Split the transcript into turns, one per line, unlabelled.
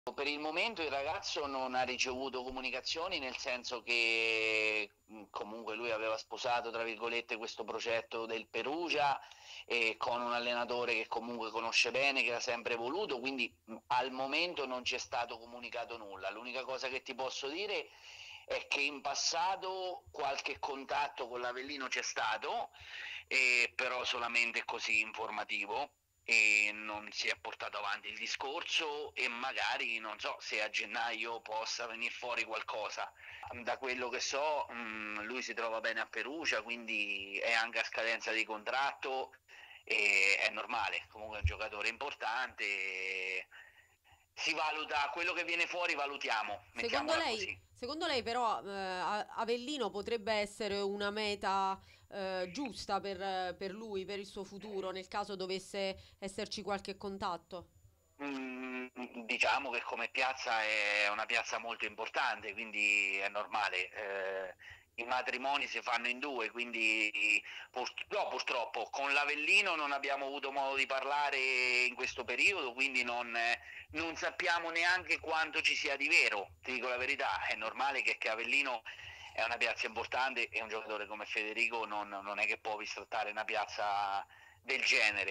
Per il momento il ragazzo non ha ricevuto comunicazioni, nel senso che comunque lui aveva sposato, tra virgolette, questo progetto del Perugia e con un allenatore che comunque conosce bene, che ha sempre voluto, quindi al momento non ci è stato comunicato nulla. L'unica cosa che ti posso dire è che in passato qualche contatto con l'Avellino c'è stato, però solamente così informativo, e non si è portato avanti il discorso e magari non so se a gennaio possa venire fuori qualcosa. Da quello che so, lui si trova bene a Perugia, quindi è anche a scadenza di contratto e è normale, comunque è un giocatore importante. Si valuta quello che viene fuori, valutiamo, mettiamola così.
Secondo lei però Avellino potrebbe essere una meta giusta per lui, per il suo futuro, nel caso dovesse esserci qualche contatto?
Mm, diciamo che come piazza è una piazza molto importante, quindi è normale. I matrimoni si fanno in due, quindi no, purtroppo con l'Avellino non abbiamo avuto modo di parlare in questo periodo, quindi non sappiamo neanche quanto ci sia di vero. Ti dico la verità, è normale che Avellino è una piazza importante e un giocatore come Federico non è che può bistrattare una piazza del genere.